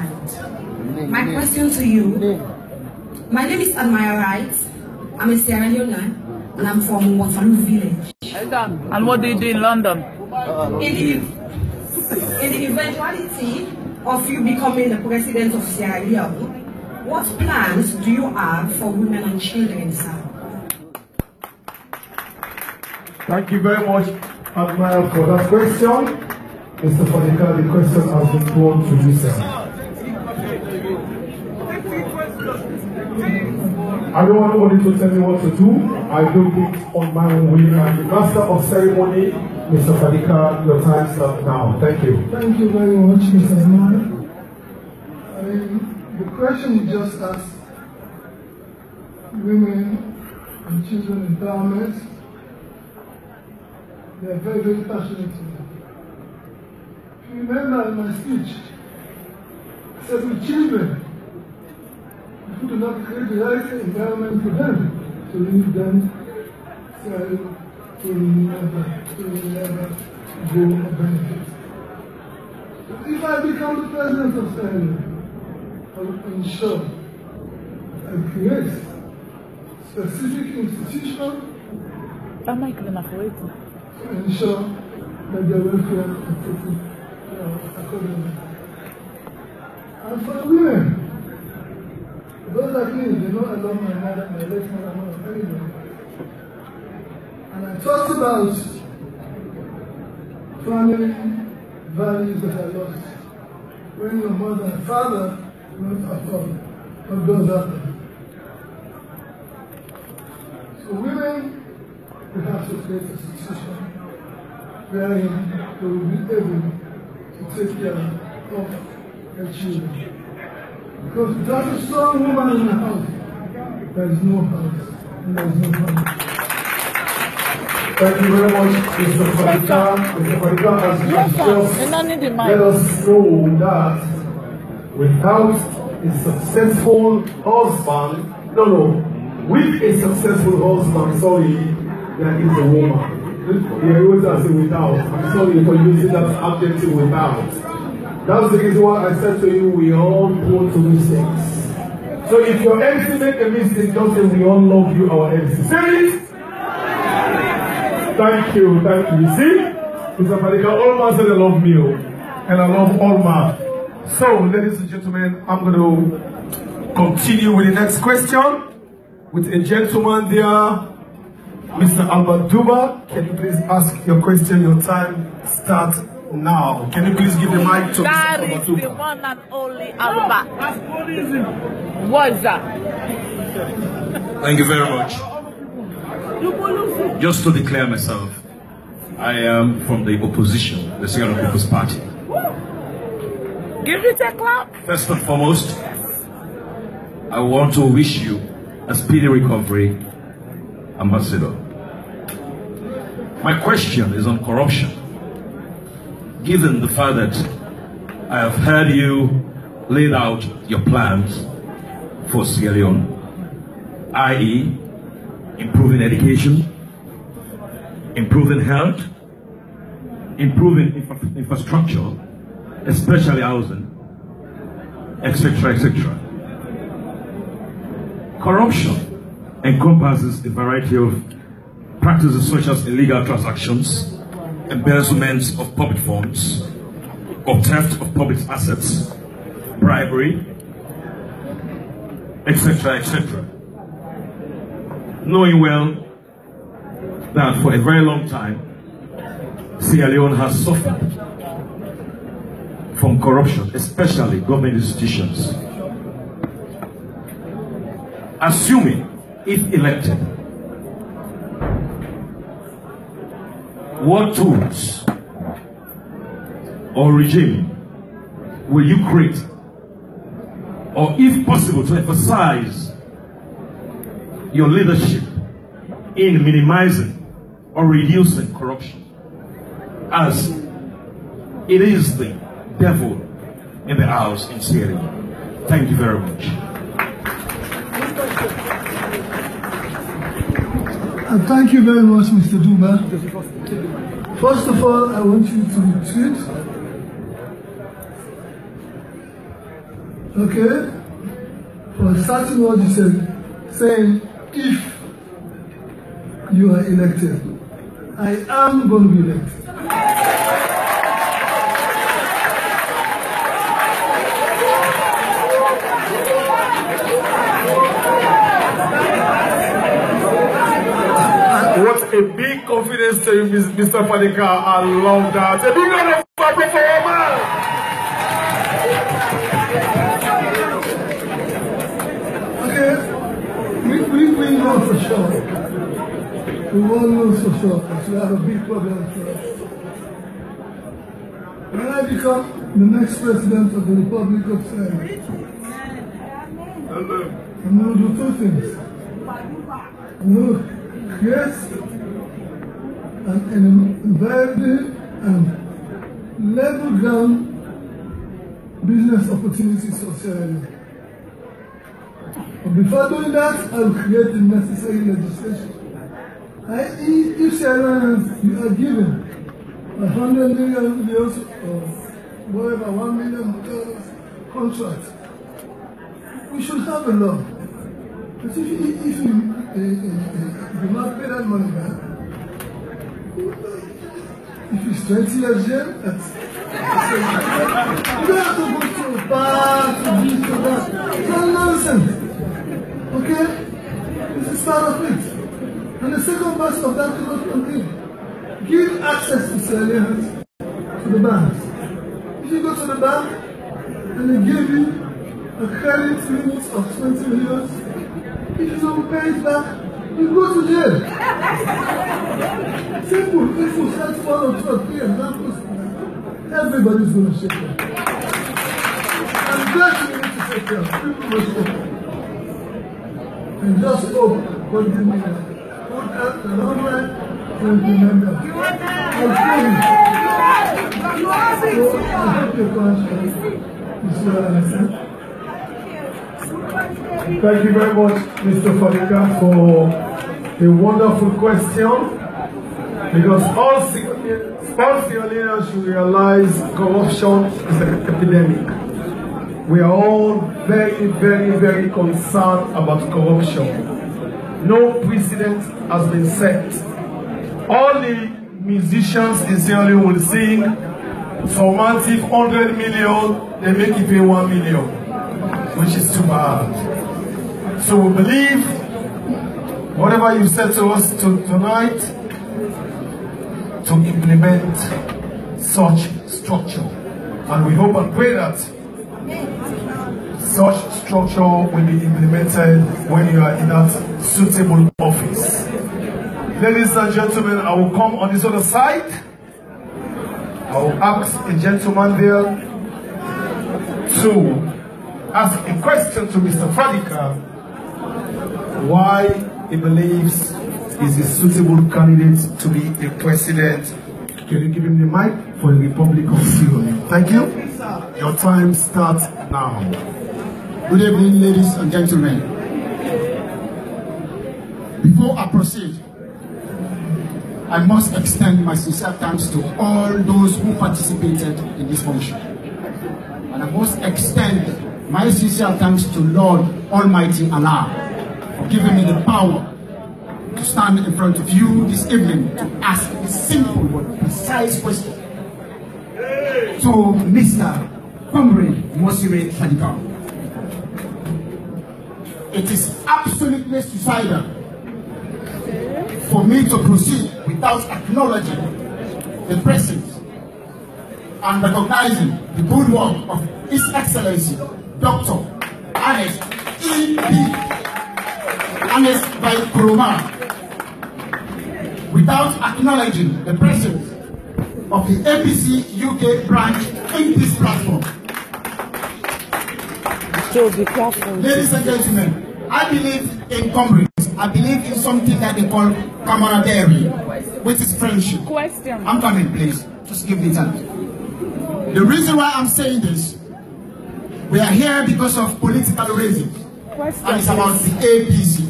hand. My question to you, my name is Admire Wright. I'm a Sierra Leonean and I'm from Waterloo Village. And what do you do in London? In the eventuality of you becoming the president of Sierra Leone, what plans do you have for women and children, sir? Thank you very much, Admire, for that question. Mr. Fadika, the question has been thrown to you, sir. I don't want anybody to tell me what to do. I do it on my own way. I'm the master of ceremony. Mr. Fadika, your time starts now. Thank you. Thank you very much, Mr. Admire. The question you just asked, women and children empowerment, they are very, very passionate about it. If you remember in my speech, I said with children, if you do not create the right environment for them to leave them, to never go or benefit. So if I become the president of Sierra Leone, I will ensure that I create specific institutions to ensure that their welfare is taken accordingly. And for the women, those like me, they know I love my mother, my late mother, anyway. And I talked about family values that I lost. When your mother and father not afford what does happen. So women, we have to create a situation wherein they will be able to take care of their children. Because without a strong woman in the house, there is no house and there is no family. Thank you very much, Mr. Fadika. Mr. Fadika has just let us know that without a successful husband, with a successful husband, there is a woman. The wrote say without. I'm sorry for using that adjective without. That's the reason why I said to you, we all go to mistakes. So if your MC make a mistake, don't say we all love you, our MC. Say it! Thank you. You see? Mr. Fadika, all man said they love me, and I love all man. So, ladies and gentlemen, I'm going to continue with the next question with a gentleman there, Mr. Albert Duba. Can you please ask your question? Your time starts now. Can you please give the mic to Mr. Albert Duba? That is the one and only Albert. What is that? Thank you very much. Just to declare myself, I am from the opposition, the Sierra People's Party. Give it a clap. First and foremost, I want to wish you a speedy recovery, Ambassador. My question is on corruption. Given the fact that I have heard you laid out your plans for Sierra Leone, i.e., improving education, improving health, improving infrastructure, especially housing, etc., etc. Corruption encompasses a variety of practices such as illegal transactions, embezzlement of public funds, or theft of public assets, bribery, etc., etc. Knowing well that for a very long time, Sierra Leone has suffered from corruption, especially government institutions. Assuming, if elected, what tools or regime will you create, or if possible, to emphasize your leadership in minimizing or reducing corruption, as it is the devil in the house in Sierra Leone? Thank you very much. Thank you very much, Mr. Duba. First of all, I want you to retreat okay, for starting what you said, saying if you are elected, I am going to be elected. What a big confidence to you, Mr. Fadika. I love that. A big round of applause for your man. Okay, we know for sure. We all know for sure that we have a big problem for us. When I become the next president of the Republic of Senegal, I'm going to do two things. I'm going to create an environment and level ground business opportunities for Sierra Leone. But before doing that, I will create the necessary legislation. If Sierra Leone you are given $100 million or whatever, $1 million contract, we should have a law. But if you not pay that money back, if it's 20 years jail, that's you don't have to go to a bar, to this, to that. It's all nonsense. Okay? This is part of it. And the second part of that is what continue. Give access to Sierra Leoneans to the banks. If you go to the bank and they give you a credit limit of 20 million, if you don't pay it back, you go to jail. Simple. If you start following 12 years, everybody's going to shake it. And that's what we need to take care of. People will shake it. And just hope God give me that. Put that the long run and remember. I hope your conscience is what I said. Thank you very much, Mr. Fadika, for a wonderful question. Because all Sierra Leoneans should realize corruption is an epidemic. We are all very, very, very concerned about corruption. No precedent has been set. All the musicians in Sierra Leone will sing romantic 100 million, they make it pay 1 million, which is too bad. So we believe whatever you said to us tonight, to implement such structure. And we hope and pray that such structure will be implemented when you are in that suitable office. Ladies and gentlemen, I will come on this other side. I will ask a gentleman there to ask a question to Mr. Fadika why he believes is a suitable candidate to be a president. Can you give him the mic for the Republic of Sierra Leone? Thank you. Your time starts now. Good evening, ladies and gentlemen. Before I proceed, I must extend my sincere thanks to all those who participated in this function. And I must extend my sincere thanks to Lord Almighty Allah for giving me the power to stand in front of you this evening to ask a simple but precise question to Mr. Comrade Mosiere Fadika. It is absolutely suicidal for me to proceed without acknowledging the presence and recognizing the good work of His Excellency Dr. Ernest by Kuruma, without acknowledging the presence of the APC UK branch in this platform. So be careful. Ladies and gentlemen, I believe in comrades. I believe in something that they call camaraderie, which is friendship. Question. I'm coming, please. Just give me time. The reason why I'm saying this, we are here because of political reasons. Question. And it's about the APC.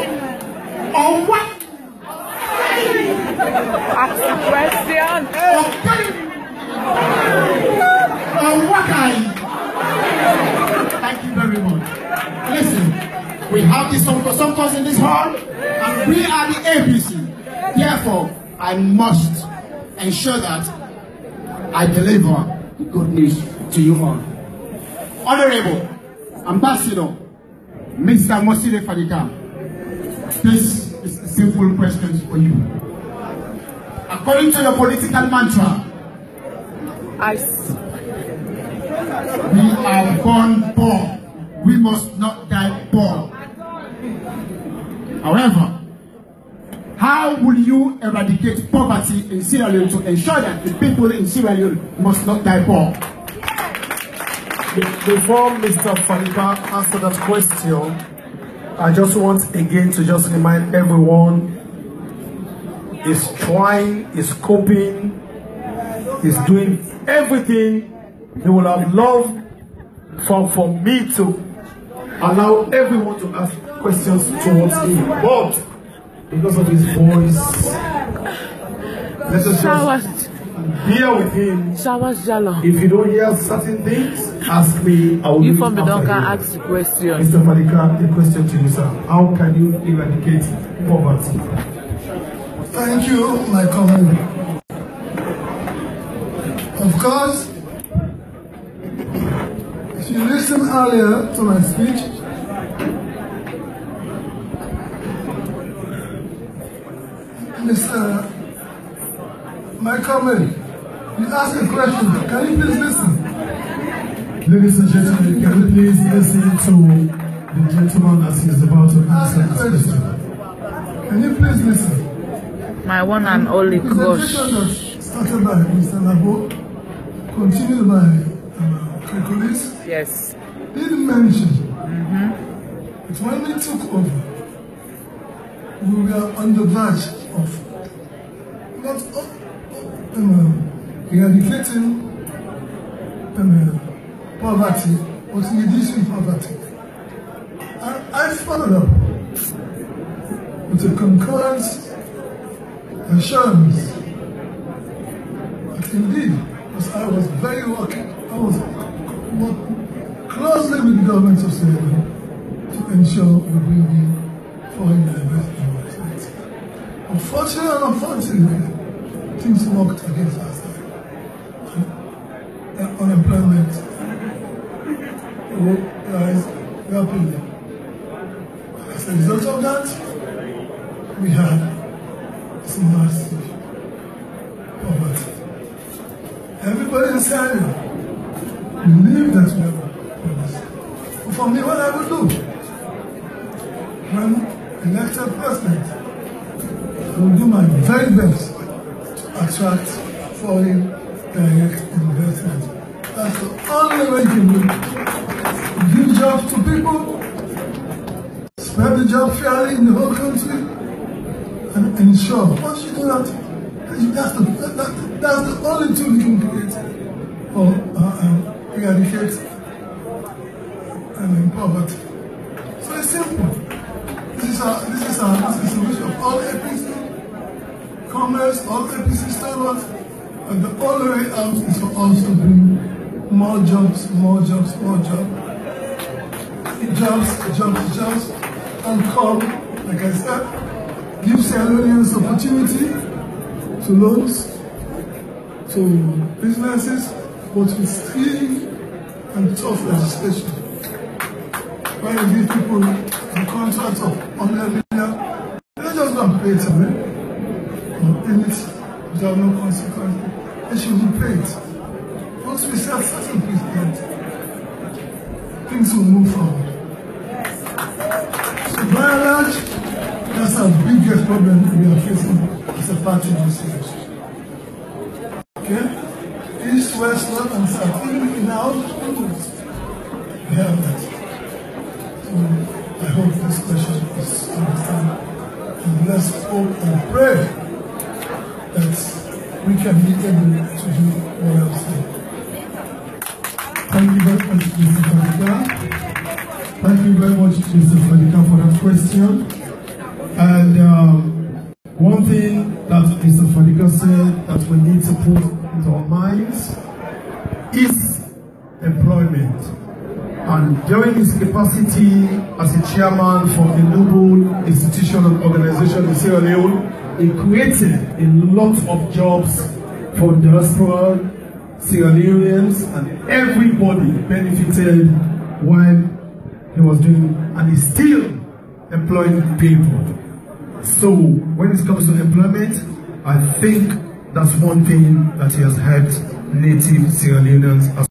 Ask the question. have the Sonkos in this hall, and we are the APC. Therefore, I must ensure that I deliver the good news to you all. Honorable Ambassador, Mr. Mosire Fadika, this is a simple question for you. According to your political mantra, we are born poor. We must not die poor. However, how will you eradicate poverty in Sierra Leone to ensure that the people in Sierra Leone must not die poor? Before Mr. Fadika answers that question, I just want again to just remind everyone, is trying, is coping, is doing everything he would have loved for me to allow everyone to ask questions towards him. But because of his voice, let us just bear with him. If you don't hear certain things, ask me. I will you from the Duncan ask the question. Mr. Fadika, the question to you, sir. How can you eradicate poverty? Thank you, my colleague. Of course, if you listen earlier to my speech, my comment, you asked a question. Can you please listen? Ladies and gentlemen, can you please listen to the gentleman as he is about to answer this question? Can you please listen? My one and only crush. The presentation that started by Mr. Labo, continued by Krikolis, yes, did mention that when we took over, we were on the verge of not eradicating poverty, but reducing poverty. I followed up with a concurrent assurance that indeed, because I was very working, I was working closely with the government of Sierra Leone to ensure we bring in foreign direct investment. Unfortunately, things worked against us. Unemployment rise rapidly. As a result of that, we had some massive poverty. Everybody in Sierra Leone believed that we were poverty. For me, what I would do when elected president, I will do my very best to attract foreign direct investment. That's the only way you can do it. Give jobs to people, spread the job fairly in the whole country, and ensure. Once you do that, that's the only tool you can create or eradicate poverty. So it's simple. This is the wish of all APC, commerce, all APC standards, and the only way out is for us to bring more jobs, jobs, and come, like I said, give Sierra Leoneans opportunity to loans, to businesses, but with strict and tough legislation. When you give people a contract of 100 million, they don't just go and pay it away, or in it without no consequence. They should be paid. Once we set certain precedent, things will move forward. So by and large, that's our biggest problem we are facing as a party this year. Okay? East, west, north, and south. Even in our schools, we have that. So I hope this question is understood. And let's hope and pray that we can be able to do what I'm saying. Thank you very much, Mr. Fadika. Thank you very much, Mr. Fadika, for that question. And one thing that Mr. Fadika said that we need to put into our minds is employment. And during his capacity as a chairman for a noble institution and organization in Sierra Leone, he created a lot of jobs for diaspora Sierra Leoneans, and everybody benefited while he was doing, and he's still employing people. So when it comes to employment, I think that's one thing that he has helped native Sierra Leoneans.